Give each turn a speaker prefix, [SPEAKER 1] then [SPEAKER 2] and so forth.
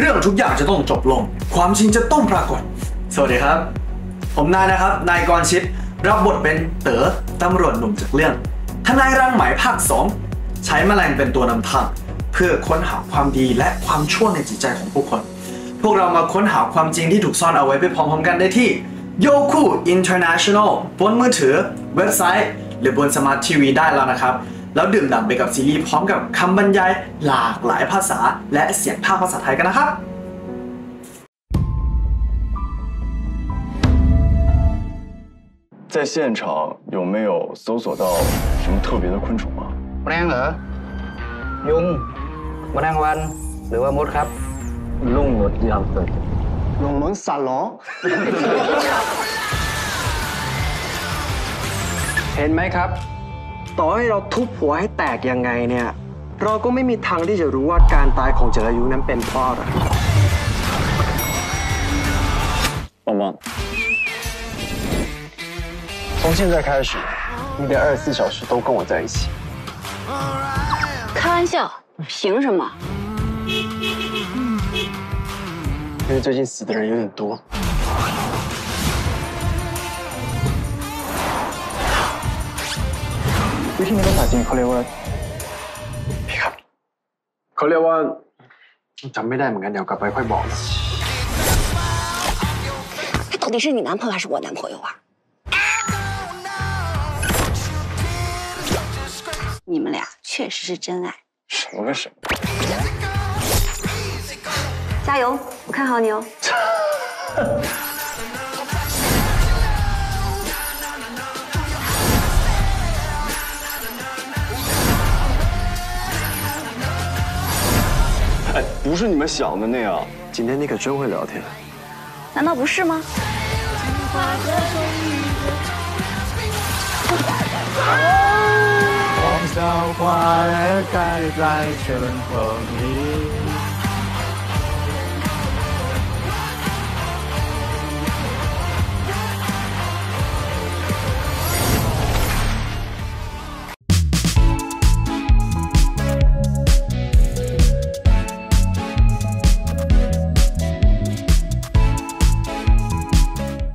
[SPEAKER 1] รื่องทุกอย่างจะต้องจบลงความจริงจะต้องปรากฏสวัสดีครับผมนายนะครับนายกรชิตรับบทเป็นเต๋อตำรวจหนุ่มจากเรื่องทนายรังไหมภาค 2ใช้แมลงเป็นตัวนำทางเพื่อค้นหาความดีและความชั่วในจิตใจของผู้คนพวกเรามาค้นหาความจริงที่ถูกซ่อนเอาไว้ไปพร้อมๆกันได้ที่ Youku International บนมือถือเว็บไซต์หรือบนสมาร์ททีวีได้แล้วนะครับแล้วดื่มด่ำไปกับซีรีส์พร้อมกับคำบรรยายหลากหลายภาษาและเสียงภาคภาษาไทยกันนะครับ
[SPEAKER 2] 在现场有没有搜索到什么特别的昆虫吗？
[SPEAKER 3] แมลงเหรอยุงแมลงวันหรือว่ามดครับลุงมดยาวเกิน
[SPEAKER 2] 龙门散龙。
[SPEAKER 4] เห็นไหมครับต่อให้เราทุบหัวให้แตกยังไงเนี่ยเราก็ไม่มีทางที่จะรู้ว่าการตายของเจรยุนั้นเป็นเพราะอะไร
[SPEAKER 2] 棒棒，从现在开始，你得24小时都跟我在一起。
[SPEAKER 5] 开玩笑，凭什么？
[SPEAKER 4] 因为最近死的人有点多。
[SPEAKER 2] วิธีนี้ภาษาจีนเขาเรียกว่า
[SPEAKER 4] พี่ครับเขาเรียกว่าจำไม่ได้เหมือนกันเดี๋ยวกลับไปค่อยบอกนะ
[SPEAKER 5] 他到底是你男朋友还是我男朋友啊？你们俩确实是真爱。
[SPEAKER 2] 什么跟什么？
[SPEAKER 5] 加油，我看好你哦。
[SPEAKER 2] 哎，不是你们想的那样。
[SPEAKER 4] 今天你可真会聊天。
[SPEAKER 5] 难道不是吗？
[SPEAKER 6] 黄小花儿开在春风里。